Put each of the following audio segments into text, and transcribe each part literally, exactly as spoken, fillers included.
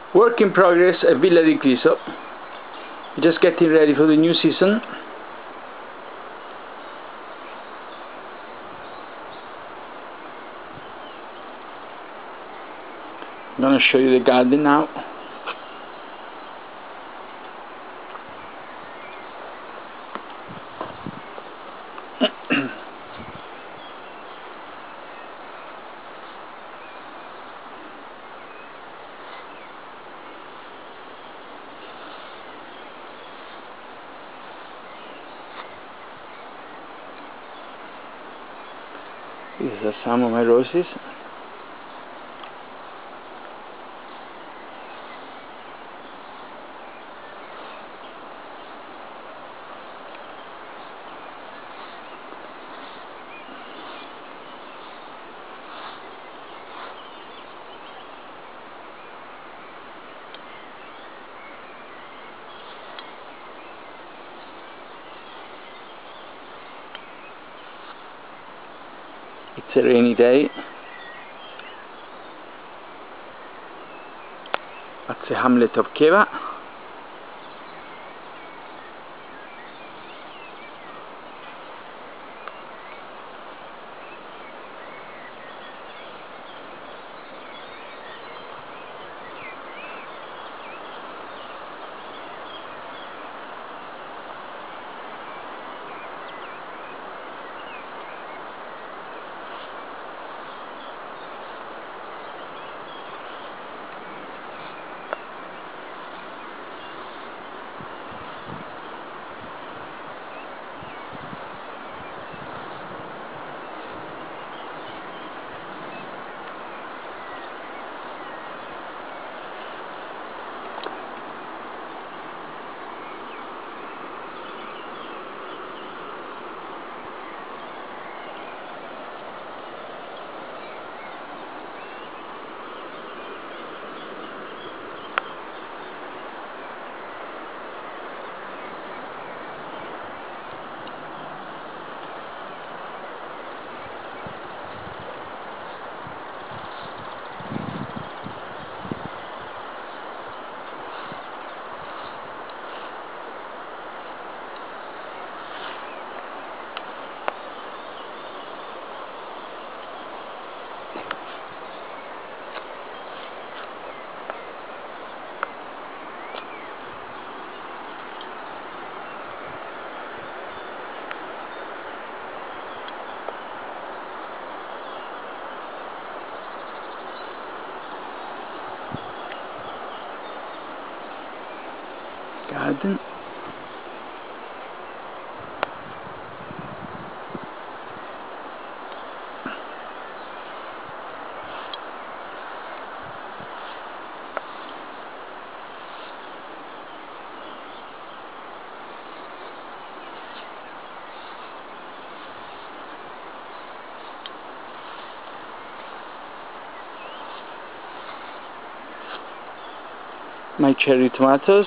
Work in progress at Villa di Cliso. Just getting ready for the new season. I'm going to show you the garden now. These are some of my roses. It's a rainy day. That's the hamlet of Keva. Garden. My cherry tomatoes.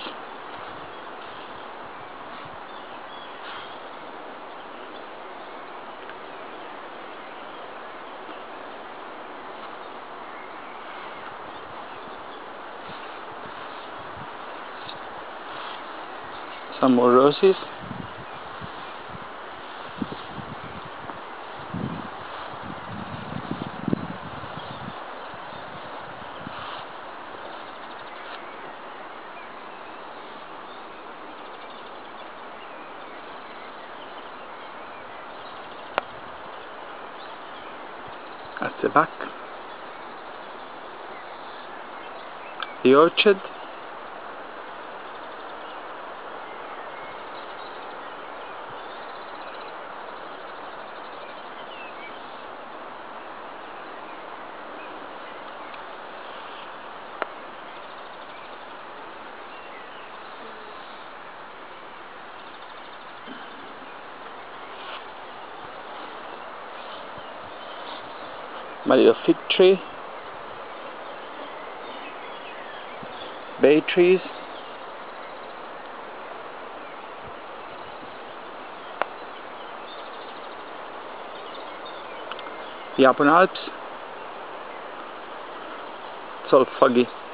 Some more roses. At the back, the orchard. My little fig tree, bay trees, the Upper Alps. It's all foggy.